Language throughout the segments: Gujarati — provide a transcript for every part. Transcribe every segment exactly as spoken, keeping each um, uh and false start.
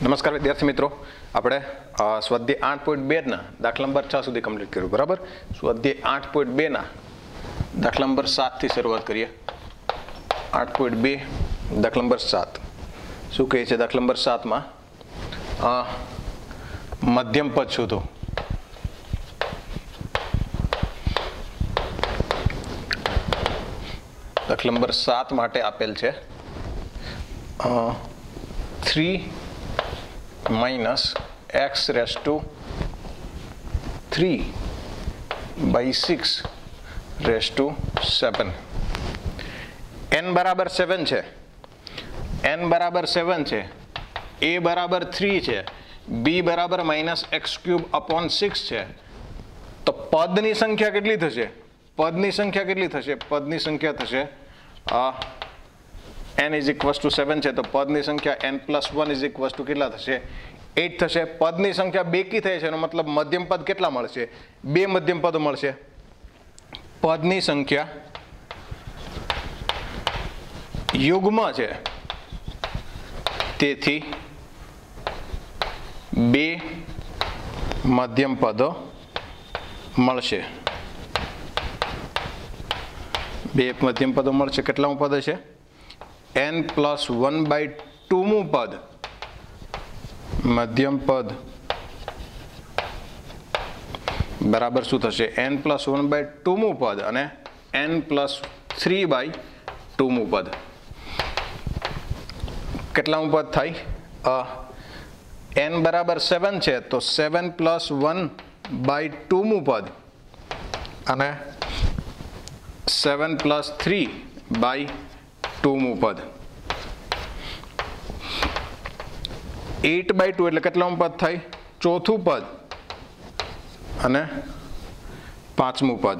નમસ્કાર વિદ્યાર્થી મિત્રો, આપણે સ્વાધ્યાય આઠ પોઈન્ટ બે ના દાખલા નંબર છ સુધી કમ્પ્લીટ કર્યું. બરાબર. સ્વાધ્યાય આઠ પોઈન્ટ બે ના દાખલા નંબર સાત થી શરૂઆત કરીએ. આઠ પોઈન્ટ બે દાખલા નંબર સાત શું કહે છે? દાખલા નંબર સાત માં મધ્યમ પદ શોધો. દાખલા નંબર સાત માટે આપેલ છે three minus x raised to three by six raised to seven. n બરાબર seven છે, n બરાબર seven છે, a બરાબર three છે, b બરાબર minus x cube upon six છે. તો પદની સંખ્યા કેટલી થશે? પદની સંખ્યા કેટલી થશે? પદની સંખ્યા થશે n is equals to seven છે, તો પદની સંખ્યા n plus one is equals to કેટલા થશે? eight થશે. પદની સંખ્યા બેકી થઈ છે, એનો મતલબ મધ્યમ પદ કેટલા મળશે? બે મધ્યમ પદો મળશે. પદની સંખ્યા યુગ્મ છે, તેથી બે મધ્યમ પદો મળશે. બે મધ્યમ પદો મળશે. કેટલામું પદ છે? n પ્લસ વન બાય ટુમું પદ મધ્યમ પદ બરાબર શું થશે? n પ્લસ વન બાય ટુમું પદ અને n પ્લસ થ્રી બાય ટુમું પદ. કેટલામું પદ થાય? n બરાબર સેવન છે, તો સેવન પ્લસ વન બાય ટુમું પદ અને સેવન પ્લસ થ્રી બાય ટુમું પદ. એટ બાય ટુ એટલે કેટલામું પદ થાય? ચોથું પદ અને પાંચમું પદ.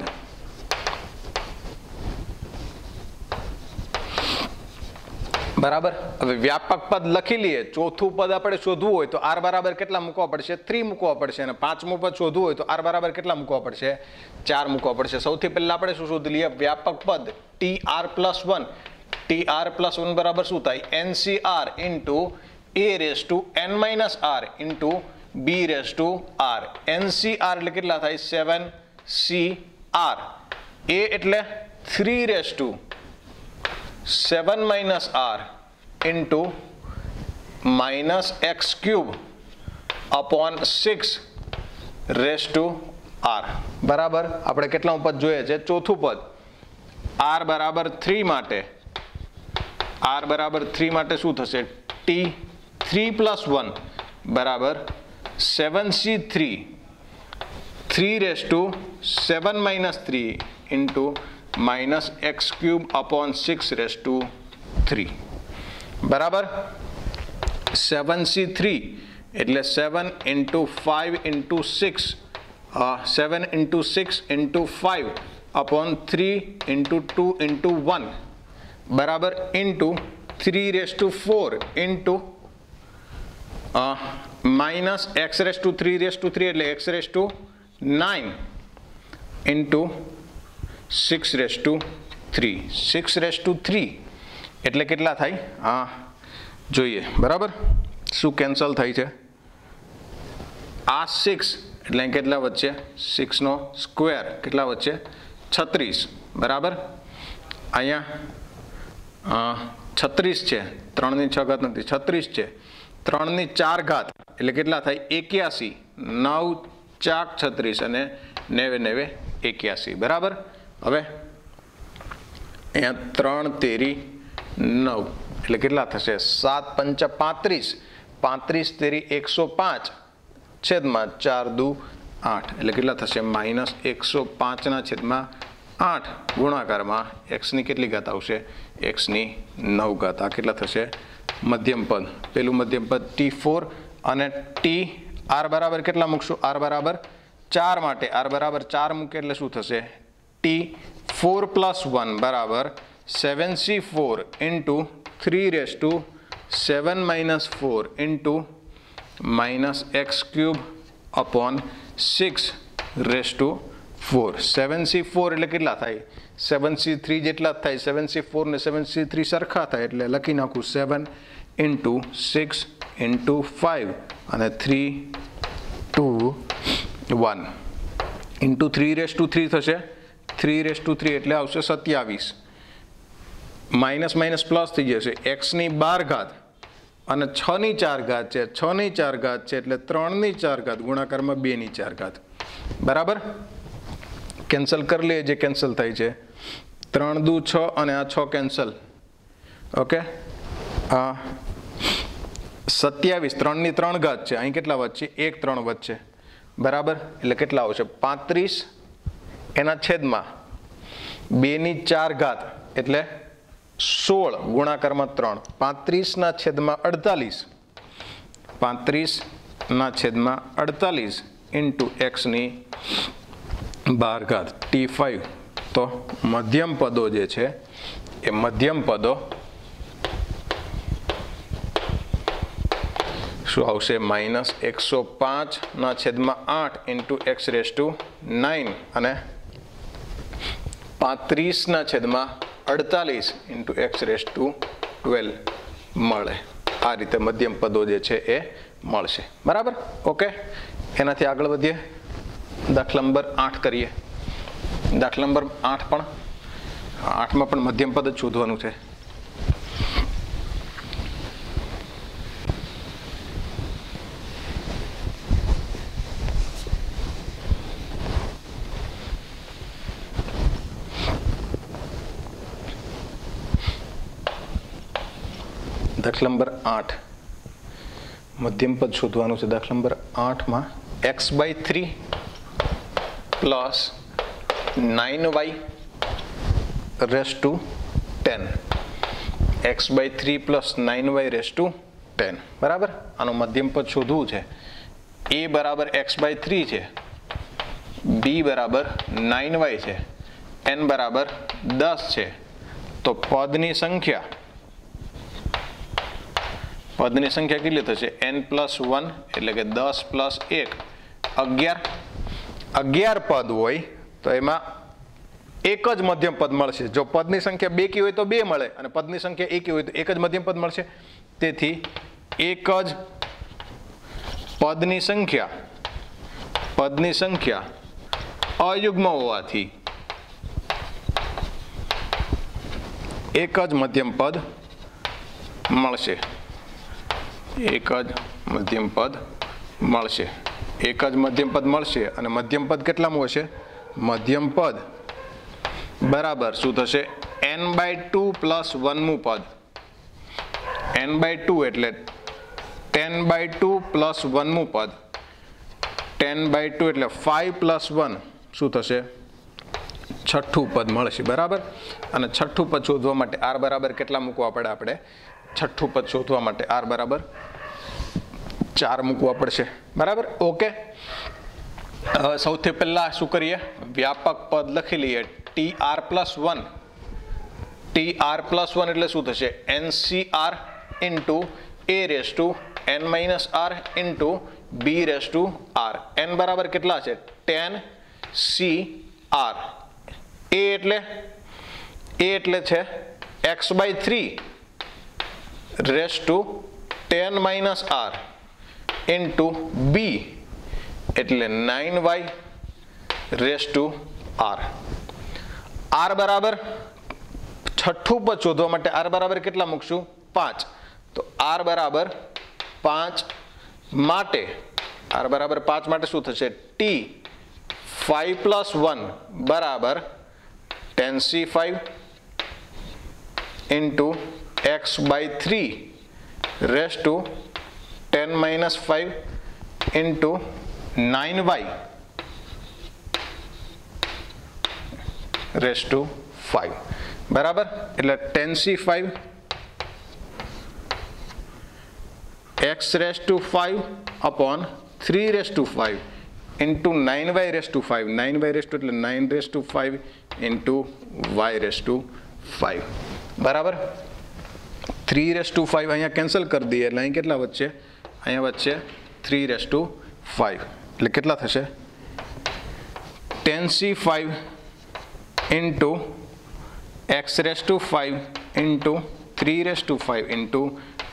બરાબર. હવે વ્યાપક પદ લખી લઈએ. ચોથું પદ આપણે શોધવું હોય તો આર બરાબર કેટલા મૂકવા પડશે? થ્રી મૂકવા પડશે. અને પાંચમું પદ શોધવું હોય તો આર બરાબર કેટલા મૂકવા પડશે? ચાર મૂકવા પડશે. સૌથી પહેલા આપણે શું શોધી લઈએ? વ્યાપક પદ T R plus one. T R plus one બરાબર શું થાય? N C R into A raise to N minus R into B raise to R. N C R એટલે કેટલા થાય? Seven C R. એ એટલે three raise to seven minus R into minus x cube upon six raise to R. બરાબર. આપણે કેટલામું પદ જોઈએ છે? ચોથું પદ. આર બરાબર થ્રી માટે આર બરાબર થ્રી માટે શું થશે? ટી થ્રી પ્લસ વન બરાબર seven C three three raise to seven minus three into minus x cube upon six raise to three. બરાબર. સેવન સી થ્રી એટલે seven into five into six seven into six into five upon three into two into one બરાબર into three raise to four into minus X raise to three raise to three એટલે x raise to nine into six raise to three. Six raise to three એટલે કેટલા થાય? હા જોઈએ. બરાબર. શું કેન્સલ થાય છે? આ સિક્સ એટલે કેટલા વચ્ચે? સિક્સનો સ્ક્વેર કેટલા વચ્ચે? છત્રીસ. બરાબર. અહીંયા છત્રીસ છે, ત્રણની છ ઘાત નથી, છત્રીસ છે. ત્રણની ચાર ઘાત એટલે કેટલા થાય? એક્યાસી. નવ ચાક છત્રીસ અને નેવે નેવે એક્યાસી. બરાબર. હવે અહીંયા ત્રણ તેરી નવ એટલે કેટલા થશે? સાત પંચા પાંત્રીસ. પાંત્રીસ તેરી એકસો પાંચ છેદમાં ચાર દુ આઠ એટલે કેટલા થશે? માઇનસ એકસો પાંચના છેદમાં આઠ ગુણાકારમાં એક્સની કેટલી ઘાત આવશે? એક્સની નવ ઘાત. આ કેટલા થશે? મધ્યમ પદ. પેલું મધ્યમ પદ ટી ફોર અને ટી આર બરાબર કેટલા મૂકશું? આર બરાબર ચાર માટે આર બરાબર ચાર મૂકે એટલે શું થશે? ટી ફોર પ્લસ વન બરાબર seven C four into three raise to seven minus four into minus x cube upon six raise to four. Seven C four એટલે કેટલા થાય? સેવન સી થ્રી જેટલા જ થાય. સેવન સી ફોર ને સેવન સી થ્રી સરખા થાય એટલે લખી નાખું seven into six into five અને three two one into three raise to three થશે, થ્રી રેસ ટુ થ્રી એટલે આવશે સત્યાવીસ, માઇનસ માઇનસ પ્લસ થઈ જશે, એક્સની બાર ઘાત અને છની ચાર ઘાત છે, છની ચાર ઘાત છે એટલે ત્રણની ચાર ઘાત ગુણાકારમાં બેની ચાર ઘાત. બરાબર, કેન્સલ કરી લઈએ જે કેન્સલ થાય છે, ત્રણ દુ છ અને આ છ કેન્સલ. ઓકે, આ સત્યાવીસ ત્રણની ત્રણ ઘાત છે, અહીં કેટલા વધશે? એક ત્રણ વધશે. બરાબર, એટલે કેટલા આવશે? પાંત્રીસ એના છેદમાં બેની ચાર ઘાત એટલે સોળ ગુણાકારમાં ત્રણ, પાંત્રીસના છેદમાં અડતાલીસ, પાંત્રીસના છેદમાં અડતાલીસ ઇન્ટુ એક્સની બાર ઘાત ટી ફાઇવ. તો મધ્યમ પદો જે છે એ મધ્યમ પદો શું આવશે? માઇનસ એકસો પાંચના છેદમાં આઠ into x raise to nine અને પાંત્રીસના છેદમાં અડતાલીસ into x raise to twelve મળે. આ રીતે મધ્યમ પદો જે છે એ મળશે. બરાબર, ઓકે. એનાથી આગળ વધીએ, દાખલા નંબર આઠ કરીએ. દાખલા નંબર આઠ પણ આઠમાં પણ મધ્યમ પદ જ શોધવાનું છે. દાખલા નંબર આઠ મધ્યમ પદ શોધવાનું છે. દાખલા નંબર આઠમાં x by three plus nine y raise to ten, x by three plus nine y raise to ten. બરાબર, આનું મધ્યમ પદ શોધવું છે. એ બરાબર એક્સ બાય થ્રી છે, બી બરાબર નાઇન વાય છે, એન બરાબર દસ છે. તો પદની સંખ્યા પદની સંખ્યા કેટલી થશે? એન પ્લસ વન એટલે કે દસ પ્લસ એક અગિયાર. અગિયાર પદ હોય તો એમાં એક જ મધ્યમ પદ મળશે. જો પદની સંખ્યા બે કી હોય તો બે મળે અને પદની સંખ્યા એકી હોય તો એક જ મધ્યમ પદ મળશે. તેથી એક જ પદની સંખ્યા પદની સંખ્યા અયુગ્મ હોવાથી એક જ મધ્યમ પદ મળશે. એક જ મધ્યમ પદ મળશે. એક જ મધ્યમ પદ મળશે અને મધ્યમ પદ કેટલામાં હશે? મધ્યમ પદ બરાબર શું થશે? એન બાય ટુ પ્લસ વનમું પદ. એન બાય ટુ એટલે ટેન બાય ટુ પ્લસ વનમું પદ. ટેન બાય ટુ એટલે ફાઈવ પ્લસ વન શું થશે? છઠ્ઠું પદ મળશે. બરાબર, અને છઠ્ઠું પદ શોધવા માટે આર બરાબર કેટલા મૂકવા પડે? આપણે છઠ્ઠું પદ શોધવા માટે આર બરાબર ચાર મૂકવા પડશે. બરાબર, ઓકે. સૌથી પહેલા શું કરીએ? વ્યાપક પદ લખી લઈએ. T R plus one, T R plus one એટલે શું થશે? N C R into A raise to N minus R into B raise to R. N બરાબર કેટલા છે? Ten C R. એ એટલે એ એટલે છે x by three raise to ten minus R into b એટલે nine y raise to r. R બરાબર છઠ્ઠું પદ શોધવા માટે આર બરાબર કેટલા મૂકશું? પાંચ. તો આર બરાબર પાંચ માટે આર બરાબર પાંચ માટે શું થશે? ટી ફાઈવ પ્લસ વન બરાબર ten C five into x by three raise to ten minus five into nine y raise to five. બરાબર, એટલે ten C five x raise to five upon three raise to five into nine y raise to five. Nine y raise to એટલે nine raise to five into y raise to five. બરાબર, થ્રી રેસ ટુ ફાઈવ અહીંયા કેન્સલ કરી દઈએ એટલે અહીં કેટલા વચ્ચે? અહીંયા વચ્ચે થ્રી રેસ ટુ ફાઈવ એટલે કેટલા થશે? Ten C five into x raise to five into three raise to five into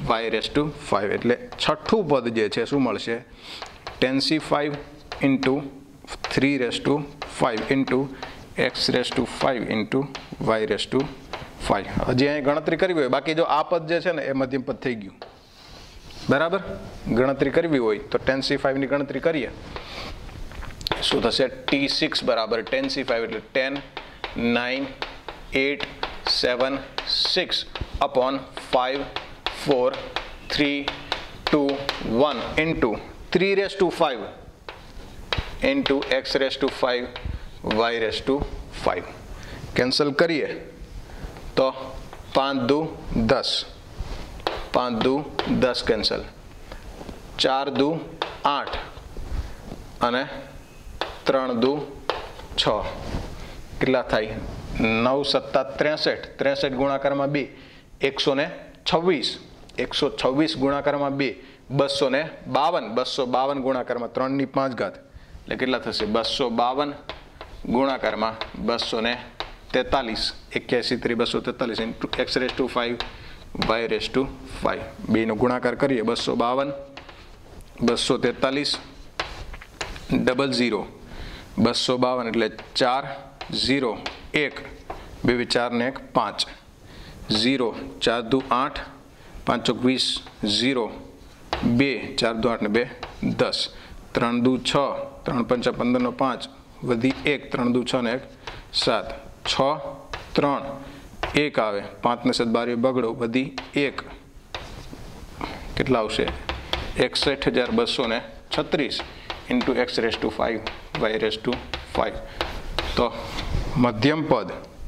y raise to five એટલે છઠ્ઠું પદ જે છે શું મળશે ten C five into three raise to five into x raise to five into y raise to five. હજી અહીં ગણતરી કરવી હોય, બાકી જો આ પદ જે છે ને એ મધ્યમ પદ થઈ ગયું. બરાબર, ગણતરી કરવી હોય તો ટેન સી ફાઇવની ગણતરી કરીએ. શું થશે ટી સિક્સ બરાબર ટેન સી ફાઇવ એટલે ten nine eight seven six upon five four three two one into three raise to five into x raise to five y raise to five. Cancel કરીએ તો પાંચ દુ દસ, પાંચ દુ દસ કેન્સલ, ચાર દુ આઠ અને ત્રણ દુ છ. કેટલા થાય નવ સત્તા ત્રેસઠ, ત્રેસઠ ગુણાકારમાં બે એકસો ને છવ્વીસ, એકસો છવ્વીસ ગુણાકારમાં બે બસો ને બાવન, બસો બાવન ગુણાકારમાં ત્રણની પાંચ ઘાત એટલે કેટલા થશે બસો બાવન ગુણાકારમાં બસો ને તેતાલીસ, એક્યાસી ત્રી બસો તેતાલીસ into x raise to five y raise to five. બેનો ગુણાકાર કરીએ બસો બાવન બસો તેતાલીસ ડબલ ઝીરો બસો બાવન એટલે ચાર ઝીરો એક બે ચાર ને એક પાંચ ઝીરો ચાર દુ આઠ પાંચ ચોક વીસ ઝીરો બે ચાર દુ આઠ ને બે દસ ત્રણ દુ છ ત્રણ પંચા પંદરનો પાંચ વધી એક ત્રણ દુ છ ને એક સાત છ ત્રણ એક આવે પાંચ ને સાત બાર બગડો વધી એક કેટલા આવશે એકસઠ હજાર બસો ને છત્રીસ into x raise to five y raise to five. તો મધ્યમ પદ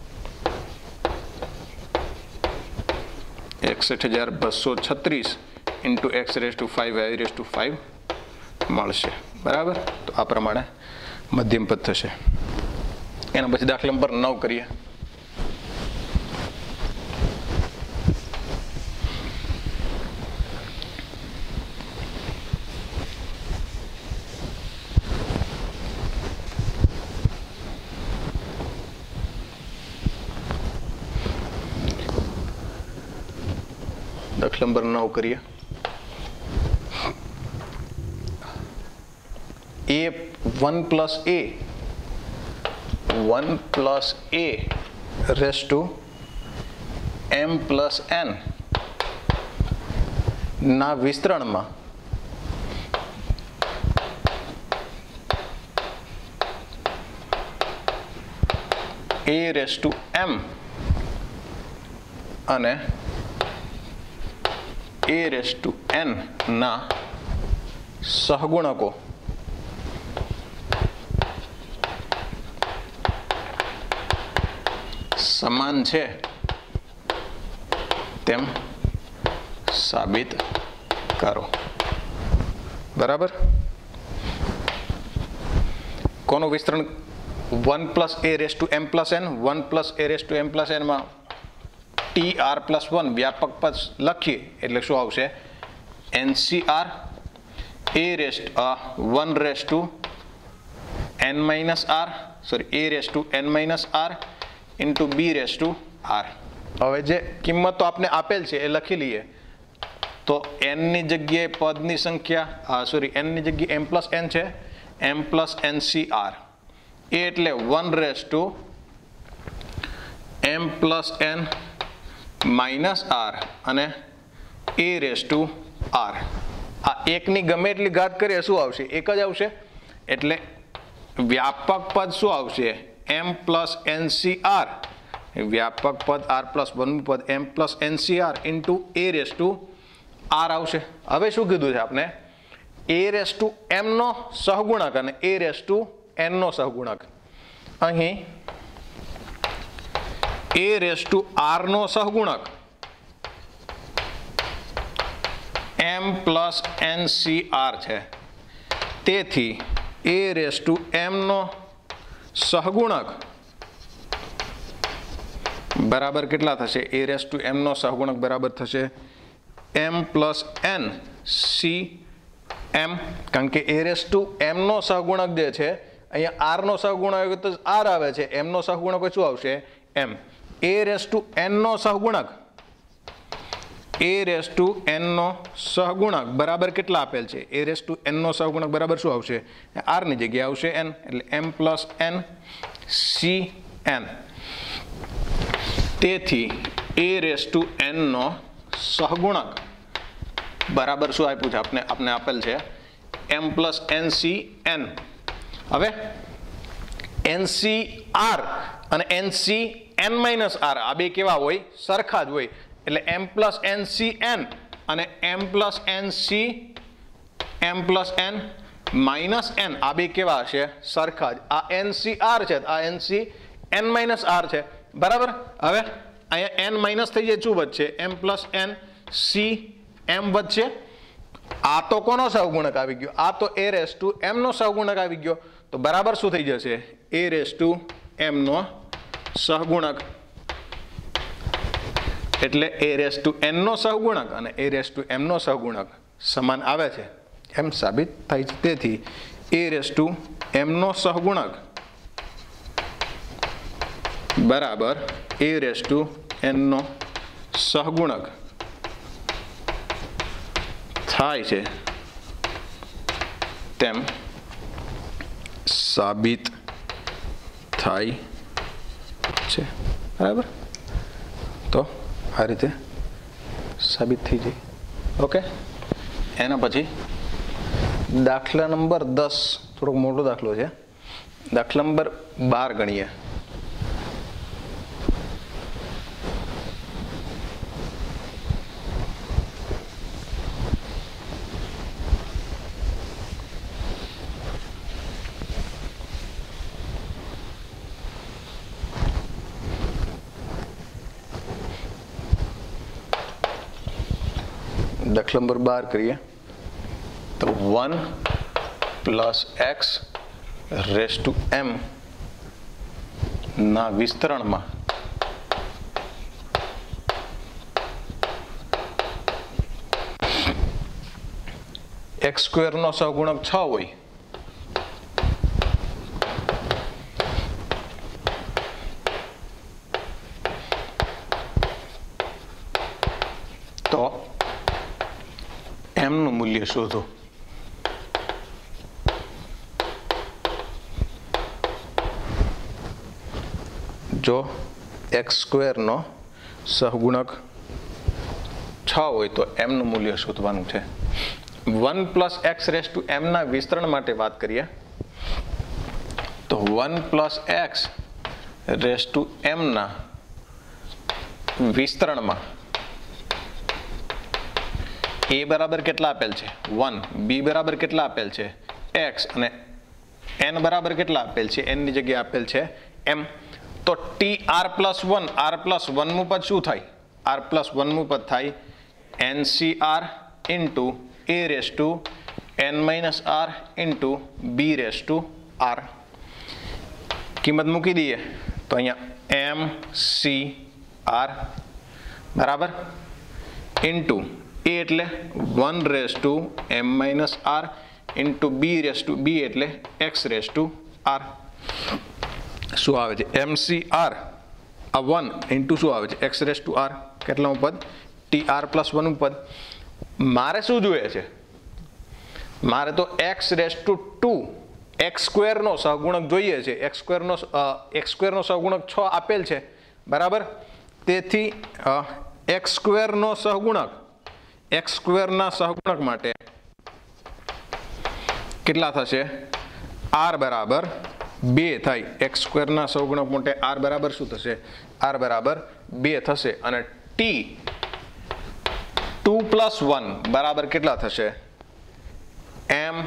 એકસઠ હજાર બસો છત્રીસ into x raise to five y raise to five મળશે. બરાબર, તો આ પ્રમાણે મધ્યમ પદ થશે. એના પછી દાખલા નંબર નવ કરીએ. દાખલા નંબર નવ કરીએ. એ one plus a one plus a raise to m plus n ના વિસ્તરણમાં એ રેસ ટુ એમ અને એ રેસ ટુ એન ના સહગુણકો સમાન છે તેમ સાબિત કરો. બરાબર, કોનું વિસ્તરણ one plus a raise to m plus n one plus a raise to m plus એનમાં ટી આર પ્લસ વન વ્યાપક પદ લખીએ એટલે શું આવશે n C r a raise one raise to N minus r sorry a raise to N minus R into B raise to r. હવે જે કિંમતો આપને આપેલ છે એ લખી લઈએ. તો એનની જગ્યાએ પદની સંખ્યા સોરી એનની જગ્યાએ એમ પ્લસ એન છે m plus n C R એ એટલે one raise to m plus n minus r અને એ રેસ ટુ આર. આ એકની ગમે એટલી ઘાત કરીએ શું આવશે એક જ આવશે એટલે વ્યાપક પદ શું આવશે m plus n C r વ્યાપક પદ આર પ્લસ વનનું પદ m plus n C R into A raise to r આવશે. હવે શું કીધું છે આપણે એ રેસ ટુ એમ નો સહગુણક અને એ રેસ ટુ એન નો સહગુણક. અહીં એ રેસ ટુ આર નો સહગુણક m plus n C r છે તેથી એ રેસ ટુ એમ નો સહગુણક બરાબર કેટલા થશે એ રેસ ટુ એમ નો સહગુણક બરાબર થશે m plus n C m કારણ કે એ રેસ ટુ એમ નો સહગુણક જે છે અહીંયા આર નો સહગુણક તો આર આવે છે એમ નો સહગુણક શું આવશે એમ એ રેસ ટુ એન નો સહગુણક એ રેસ ટુ એન નો સહગુણક બરાબર કેટલા આપેલ છે? એ રેસ ટુ એન નો સહગુણક બરાબર શું આવશે? આર ની જગ્યાએ આવશે એન, એટલે m plus n C n. તેથી એ રેસ ટુ એન નો સહગુણક બરાબર શું આપ્યું છે? આપણે આપણે આપેલ છે m plus n C n. હવે એનસી આર અને એનસી એન માઇનસ આર આ બે કેવા હોય? સરખા જ હોય. એટલે m plus n C n અને m plus n C m plus n minus n આ બે કેવા હશે? સરખા જ. આ એન સી આર છે, આ n C n minus r છે, બરાબર. હવે અહીંયા એન માઇનસ થઈ જાય, શું વધશે? M plus n C m વધશે. આ તો કોનો સહગુણક આવી ગયો? આ તો એ રેસ ટુ એમ નો સહગુણક આવી ગયો. તો બરાબર શું થઈ જશે? એ રેસ ટુ એમ નો સહગુણક. એટલે એ રેસ ટુ એન નો સહગુણક અને એ રેસ ટુ એમ નો સહગુણક સમાન આવે છે એમ સાબિત થાય છે. તેથી એ રેસ ટુ એમ નો સહગુણક બરાબર એ રેસ ટુ એન નો સહગુણક થાય છે તેમ સાબિત થાય છે, બરાબર. તો આ રીતે સાબિત થઈ જાય. ઓકે. એના પછી દાખલા નંબર દસ, થોડોક મોટો દાખલો છે. દાખલા નંબર બાર ગણીએ. દાખલા નંબર બાર કરીએ તો one plus x raise to m ના વિસ્તરણમાં એક્સ સ્ક્વેર નો સહગુણક છ હોય તો એમનું મૂલ્ય શોધો. જો એક્સ સ્ક્વેર નો સહગુણક છ હોય તો એમનું મૂલ્ય શોધવાનું છે. One plus x raise to m ના વિસ્તરણ માટે વાત કરીએ તો one plus x raise to m ના વિસ્તરણમાં એ બરાબર કેટલા આપેલ છે? વન. બી બરાબર કેટલા આપેલ છે? એક્સ. અને એન બરાબર કેટલા આપેલ છે? એન ની જગ્યાએ આપેલ છે એમ. તો t R plus one, r plus one નું પદ શું થાય? આર પ્લસ વન નું પદ થાય N C R into A raise to N minus R into B raise to r. કિંમત મૂકી દઈએ તો અહીંયા એમ સી આર બરાબર ઇન્ટુ એ એટલે one raise to m minus R into B raise to b એટલે એક્સ રેસ ટુ આર. શું આવે છે? એમ સી આર આ વન ઇન્ટુ શું આવે છે? X raise to r. કેટલાનું પદ? ટી આર પ્લસ વનનું પદ. મારે શું જોઈએ છે? મારે તો x raise to two x square નો સહગુણક જોઈએ છે. એક્સ સ્ક્વેર નો એક્સ સ્ક્વેર નો સહગુણક છ આપેલ છે, બરાબર. તેથી એક્સ સ્ક્વેર નો સહગુણક એક્સ સ્ક્વેર ના સહગુણક માટે કેટલા થશે? આર બરાબર બે થાય. એક્સ સ્ક્વેર ના સહગુણક માટે આર બરાબર શું થશે? આર બરાબર બે થશે. અને ટી ટુ પ્લસ વન બરાબર કેટલા થશે? M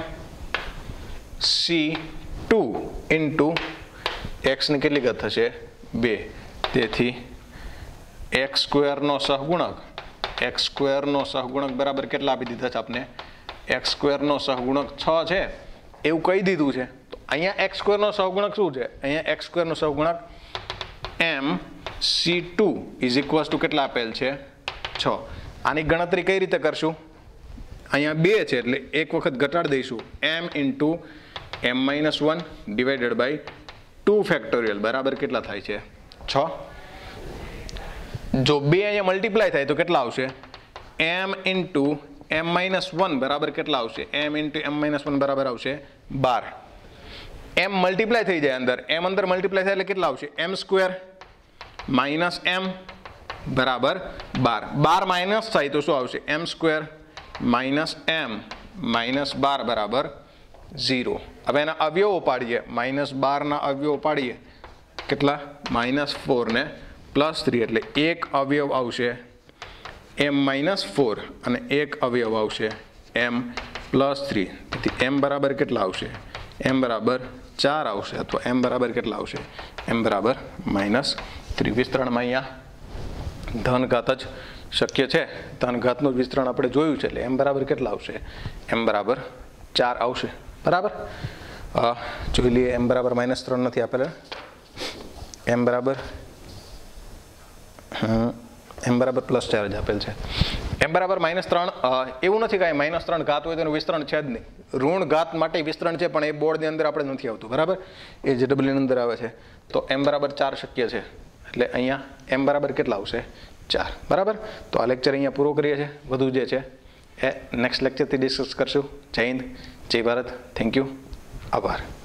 C two into x ની કેટલી ગત થશે? બે. તેથી એક્સ સ્ક્વેર નો સહગુણક એક્સ સ્ક્વેર નો સહગુણક બરાબર કેટલા આપી દીધા છે આપણે? એક્સ સ્ક્વેર નો સહગુણક છ છે એવું કહી દીધું છે. તો અહીંયા એક્સ સ્ક્વેર નો સહગુણક શું છે? અહીંયા એક્સ સ્ક્વેર નો સહગુણક m C two is equal to કેટલા આપેલ છે? છ. આની ગણતરી કઈ રીતે કરશું? અહીંયા બે છે એટલે એક વખત ઘટાડી દઈશું. M into m minus one divided by two factorial બરાબર કેટલા થાય છે? છ. જો બે અહીંયા મલ્ટીપ્લાય થાય તો કેટલા આવશે? M into m minus one બરાબર કેટલા આવશે? M into m minus one બરાબર આવશે બાર. એમ મલ્ટીપ્લાય થઈ જાય અંદર, એમ અંદર મલ્ટીપ્લાય થાય એટલે કેટલા આવશે? એમ સ્ક્વેર માઇનસ એમ બરાબર બાર. બાર માઇનસ થાય તો શું આવશે? M square minus m minus બાર બરાબર ઝીરો. હવે એના અવયવો પાડીએ, માઇનસ બારના અવયવો પાડીએ કેટલા? માઇનસ ફોર ને પ્લસ થ્રી, એટલે એક અવયવ આવશે એમ માઇનસ ફોર અને એક અવયવ આવશે એમ પ્લસ થ્રી. તેથી એમ બરાબર કેટલા આવશે? એમ બરાબર ચાર આવશે, અથવા એમ બરાબર કેટલા આવશે? એમ બરાબર માઇનસ થ્રી. વિસ્તરણમાં અહીંયા ધન ઘાત જ શક્ય છે, ધન ઘાતનું વિસ્તરણ આપણે જોયું છે, એટલે એમ બરાબર કેટલા આવશે? એમ બરાબર ચાર આવશે. બરાબર, જોઈ લઈએ. એમ બરાબર માઇનસ ત્રણ નથી આપેલા, એમ બરાબર એમ બરાબર પ્લસ ચાર જ આપેલ છે. એમ બરાબર માઇનસ ત્રણ, એવું નથી કાંઈ માઇનસ ત્રણ ઘાત હોય તો એનું વિસ્તરણ છે જ નહીં. ઋણ ઘાત માટે વિસ્તરણ છે, પણ એ બોર્ડની અંદર આપણે નથી આવતું. બરાબર, એ જે ડબલની અંદર આવે છે. તો એમ બરાબર ચાર શક્ય છે, એટલે અહીંયા એમ બરાબર કેટલા આવશે? ચાર. બરાબર, તો આ લેક્ચર અહીંયા પૂરો કરીએ છીએ. વધુ જે છે એ નેક્સ્ટ લેક્ચરથી ડિસ્કસ કરશું. જય હિન્દ, જય ભારત. થેન્ક યુ, આભાર.